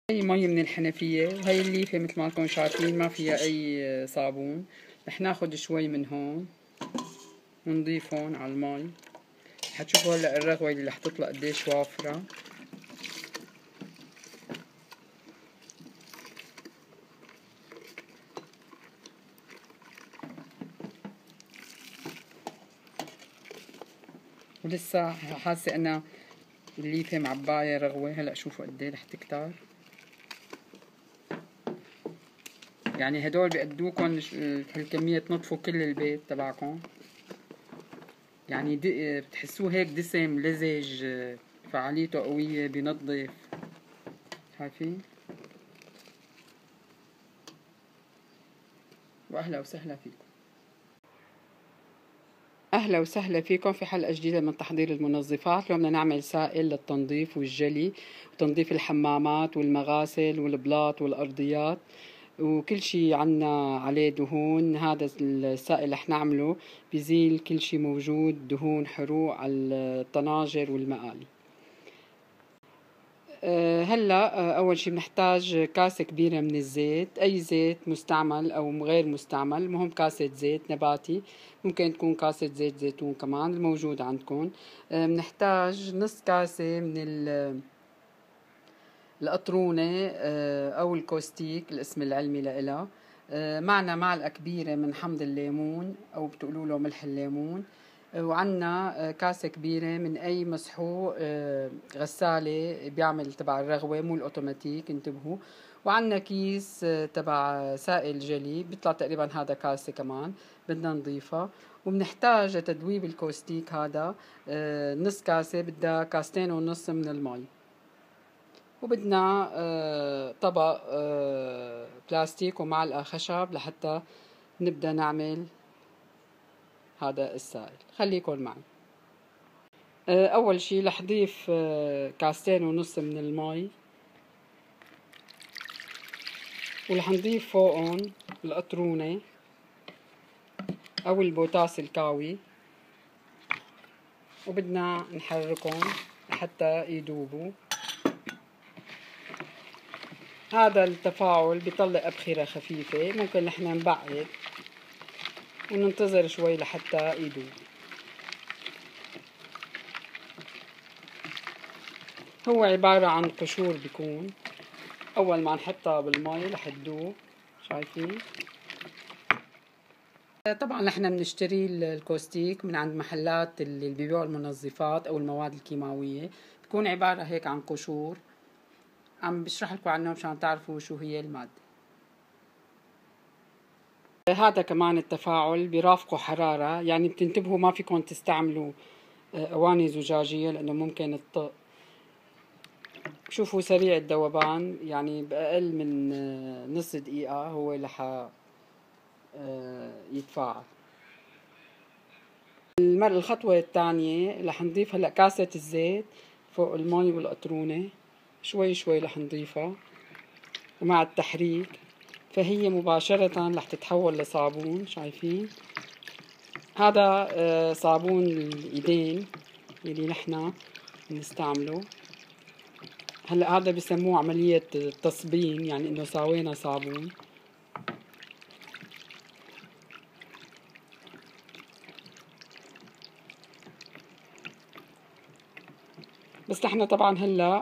هي مي من الحنفية، وهي الليفة مثل ما انكم شايفين ما فيها أي صابون. رح ناخد شوي من هون ونضيفهم على المي. حتشوفوا هلا الرغوة اللي رح تطلع قديش وافرة. ولسه حاسة أنا الليفة معباية رغوة. هلا شوفوا قديه رح تكتر. يعني هدول بيقدوكم هالكمية تنظفوا كل البيت تبعكم. يعني بتحسوه هيك دسم لزج، فعاليته قوية، بينظف. شايفين؟ واهلا وسهلا فيكم. اهلا وسهلا فيكم في حلقة جديدة من تحضير المنظفات. اليوم بدنا نعمل سائل للتنظيف والجلي وتنظيف الحمامات والمغاسل والبلاط والارضيات وكل شي عنا عليه دهون. هذا السائل رح نعمله بيزيل كل شي موجود دهون حروق على الطناجر والمقالي. هلا اول شي بنحتاج كاسة كبيرة من الزيت، اي زيت مستعمل او غير مستعمل، المهم كاسة زيت نباتي، ممكن تكون كاسة زيت زيتون كمان الموجود عندكم. بنحتاج نص كاسة من القطرونة او الكوستيك الاسم العلمي لإلها. معنا معلقة كبيرة من حمض الليمون او بتقولوا له ملح الليمون. وعنا كاسة كبيرة من أي مسحوق غسالة بيعمل تبع الرغوة مو الأوتوماتيك، انتبهوا. وعنا كيس تبع سائل جلي بيطلع تقريبا هذا كاسة كمان بدنا نضيفها. وبنحتاج لتدويب الكوستيك هذا نص كاسة، بدها كاستين ونص من المي. وبدنا طبق بلاستيك ومعلقة خشب لحتى نبدأ نعمل هذا السائل. خليكن معي. اول شي رح ضيف كاستين ونص من المي، ورح نضيف فوقهم القطرونة او البوتاس الكاوي، وبدنا نحركهم لحتى يدوبوا. هذا التفاعل بيطلع أبخرة خفيفة، ممكن نحن نبعد وننتظر شوي لحتى يدوب. هو عبارة عن قشور بيكون، أول ما نحطها بالمي رح تدوب. شايفين؟ طبعا نحن بنشتري الكوستيك من عند محلات اللي بيبيعوا المنظفات أو المواد الكيماوية، بتكون عبارة هيك عن قشور. عم بشرح لكم عنه مشان تعرفوا شو هي المادة. هذا كمان التفاعل بيرافقه حرارة، يعني بتنتبهوا ما فيكم تستعملوا أواني زجاجية لأنه ممكن الطق. شوفوا سريع الذوبان، يعني بأقل من نص دقيقة هو رح يتفاعل. الخطوة الثانية رح نضيف هلأ كاسة الزيت فوق المي والقطرونة، شوي شوي رح نضيفها، ومع التحريك فهي مباشرة رح تتحول لصابون. شايفين؟ هذا صابون الإيدين اللي نحنا بنستعمله. هلأ هذا بسموه عملية تصبين، يعني إنه ساوينا صابون. بس نحن طبعا هلا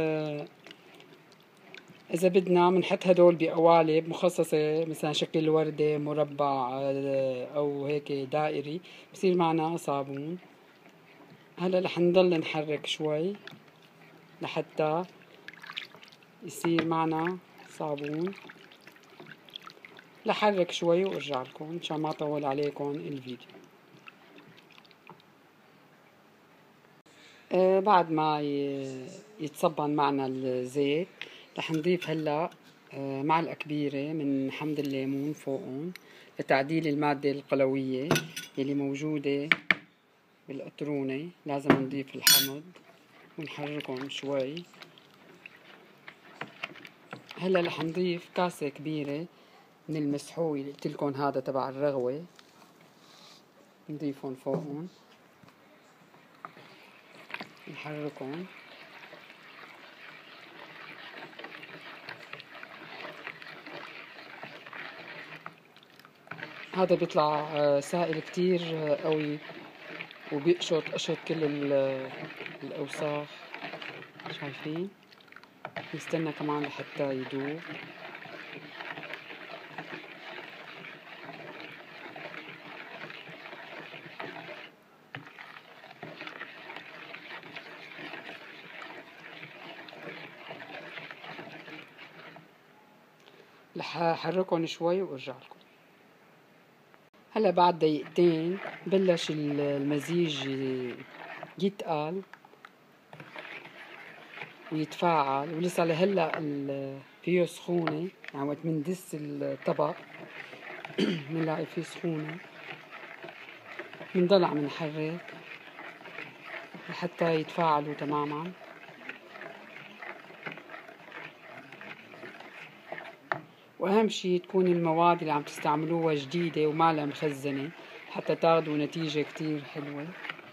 إذا بدنا بنحط هدول بقوالب مخصصة، مثلا شكل وردة، مربع أو هيك دائري، بصير معنا صابون. هلا رح نضل نحرك شوي لحتى يصير معنا صابون. لحرك شوي وارجع لكم مشان ما طول عليكم الفيديو. بعد ما يتصبن معنا الزيت رح نضيف هلا معلقة كبيرة من حمض الليمون فوقهم لتعديل المادة القلوية يلي موجودة بالقطرونة. لازم نضيف الحمض ونحركهم شوي. هلا رح نضيف كاسة كبيرة من المسحوق اللي قلتلكن هذا تبع الرغوة، نضيفهم فوقهم نحركهم. هذا بيطلع سائل كتير قوي، وبيقشط قشط كل الأوساخ. شايفين؟ نستنى كمان لحتى يدوب. رح احركهم شوي وارجع لكم. هلا بعد دقيقتين بلش المزيج يتقل ويتفاعل، ولسه لهلا فيه سخونه، يعني وقت مندس الطبق بنلاقي فيه سخونه، بنضل عم نحرك لحتى يتفاعلوا تماما. واهم شي تكون المواد اللي عم تستعملوها جديدة وما لها مخزنة حتى تاخدوا نتيجة كتير حلوة.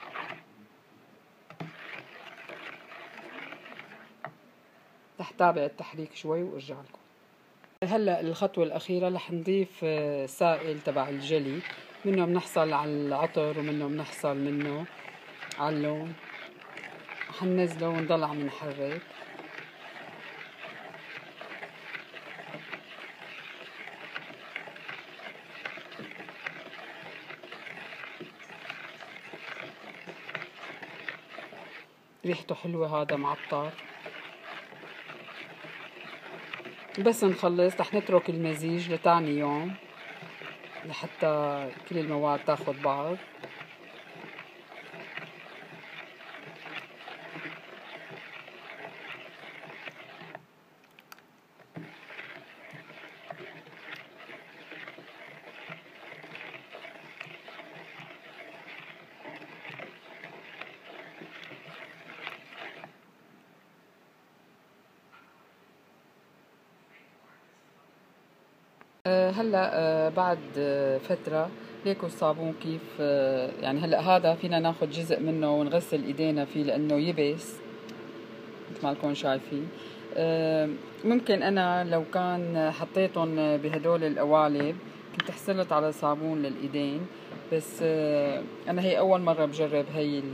رح تابع التحريك شوي وارجع لكم. هلا الخطوة الأخيرة رح نضيف سائل تبع الجلي، منه بنحصل على العطر ومنه بنحصل منه على اللون. رح ننزله ونضل عم نحرك. ريحته حلوة، هذا معطر. بس نخلص رح نترك المزيج لتاني يوم لحتى كل المواد تاخد بعض. هلا بعد فترة ليكوا الصابون كيف يعني هلا هذا فينا ناخد جزء منه ونغسل ايدينا فيه لانه يبس مثل ما لكم شايفين. ممكن انا لو كان حطيتهم بهدول القوالب كنت حصلت على صابون للايدين، بس انا هي اول مرة بجرب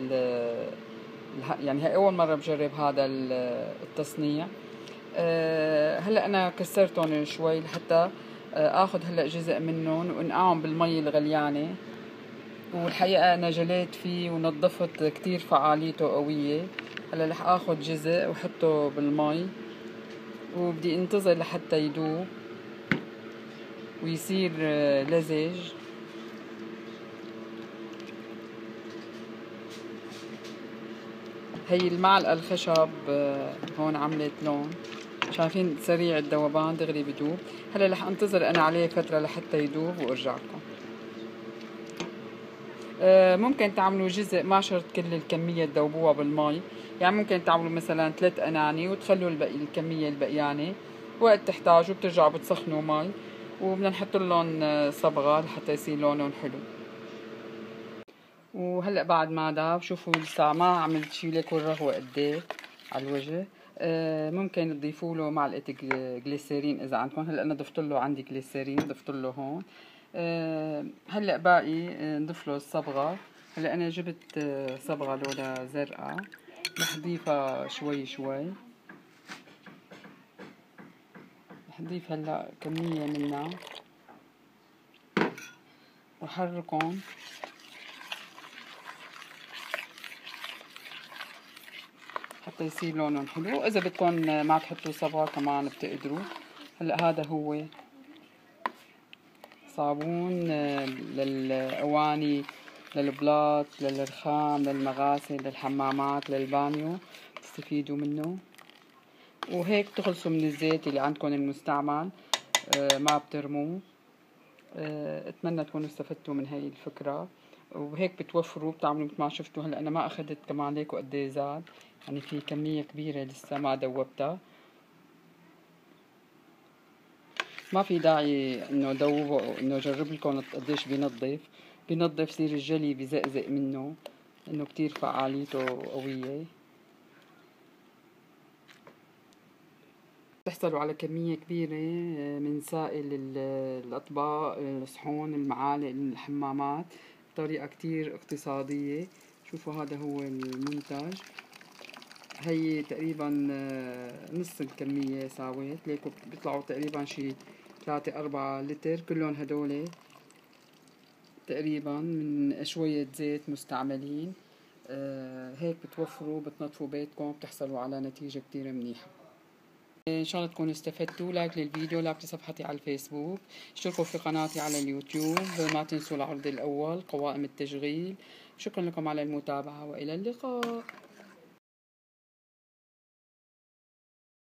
يعني هي اول مرة بجرب هذا التصنيع. هلا انا كسرتهم شوي لحتى اخذ هلا جزء منهم وانقعهم بالمي الغليانه، والحقيقه انا جليت فيه ونظفت كتير، فعاليته قويه. هلا رح اخذ جزء وحطه بالمي وبدي انتظر لحتى يدوب ويصير لزج. هي المعلقه الخشب هون عملت لون، شايفين سريع الذوبان دغري بدوب. هلا رح انتظر انا عليه فتره لحتى يدوب وارجع لكم. ممكن تعملوا جزء، ما شرط كل الكمية تذوبوها بالمي، يعني ممكن تعملوا مثلا 3 أناني وتخلوا الكمية البقيانة وقت تحتاجوا بترجعوا بتسخنوا مي، وبدنا نحط لهم صبغة لحتى يصير لونهم حلو. وهلا بعد ما داب شوفوا لسه ما عملت شي، ليكوا الرغوة قديه على الوجه. ممكن تضيفوا له معلقة جليسيرين اذا عندكم. هلا انا ضفت له، عندي جليسيرين ضفت له هون. هلا باقي نضيف له الصبغة. هلا انا جبت صبغة لونها زرقاء، رح اضيفها شوي شوي. رح اضيف هلا كمية منها وحركهم حتى يصير لونهم حلو. اذا بدكم ما تحطوا صبغة كمان بتقدروا. هلا هذا هو صابون للأواني، للبلاط، للرخام، للمغاسل، للحمامات، للبانيو، تستفيدوا منه. وهيك بتخلصوا من الزيت اللي عندكم المستعمل، ما بترموه. اتمنى تكونوا استفدتوا من هاي الفكرة، وهيك بتوفروا، بتعملوا مثل ما شفتوا. هلا انا ما اخذت كمان ليكوا قد ايه زاد، يعني في كمية كبيرة لسه ما دوبتها. ما في داعي انه دوبه، انه جرب لكم قديش بينظف يصير الجلي بزقزق منه، انه كتير فعاليته قوية. بتحصلوا على كمية كبيرة من سائل الأطباق، الصحون، المعالق، الحمامات بطريقة كتير اقتصادية. شوفوا هذا هو المنتج. هي تقريبا نص الكمية ساوت، ليكو بيطلعوا تقريبا شي 3-4 لتر كلهم هدول تقريبا من شوية زيت مستعملين. هيك بتوفروا، بتنظفوا بيتكم، بتحصلوا على نتيجة كتير منيحة. ان شاء الله تكونوا استفدتوا. لايك للفيديو، لايك لصفحتي على الفيسبوك، اشتركوا في قناتي على اليوتيوب، ما تنسوا العرض الاول قوائم التشغيل. شكرا لكم على المتابعة والى اللقاء.